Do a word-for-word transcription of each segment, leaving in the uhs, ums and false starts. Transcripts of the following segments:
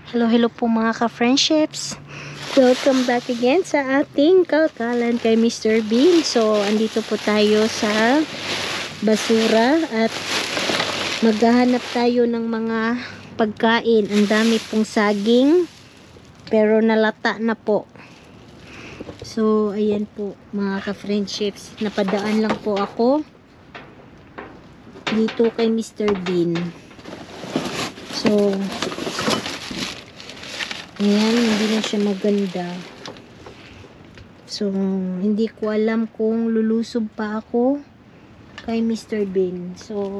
Hello, hello po mga ka-friendships. Welcome back again sa ating kalkalan kay Mister Bean. So, andito po tayo sa basura at maghahanap tayo ng mga pagkain. Ang dami pong saging pero nalata na po. So, ayan po mga ka-friendships. Napadaan lang po ako dito kay Mister Bean. So, ayan, hindi na siya maganda. So, hindi ko alam kung lulusob pa ako kay Mister Bean. So,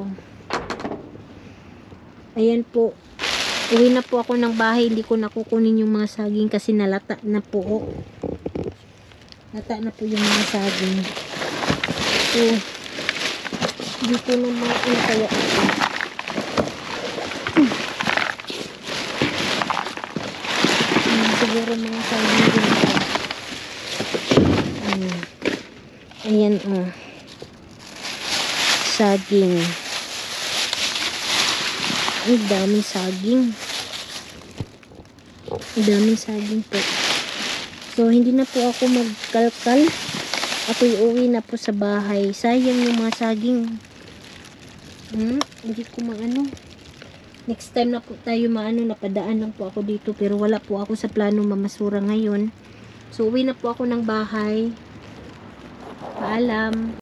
ayan po. Uwi na po ako ng bahay. Hindi ko nakukunin yung mga saging kasi nalata na po. Lata na po yung mga saging. So, hindi ko na makakaya ako. Siguro mga saging din ito. Hmm. Ayan o. Oh. Saging. Ang daming saging. Ang daming saging po. So, hindi na po ako magkalkal. Ako'y uwi na po sa bahay. Sayang yung mga saging. Hmm? Hindi ko maano. Next time na po tayo maano, napadaan lang po ako dito pero wala po ako sa plano mamasura ngayon. So uwi na po ako ng bahay. Paalam.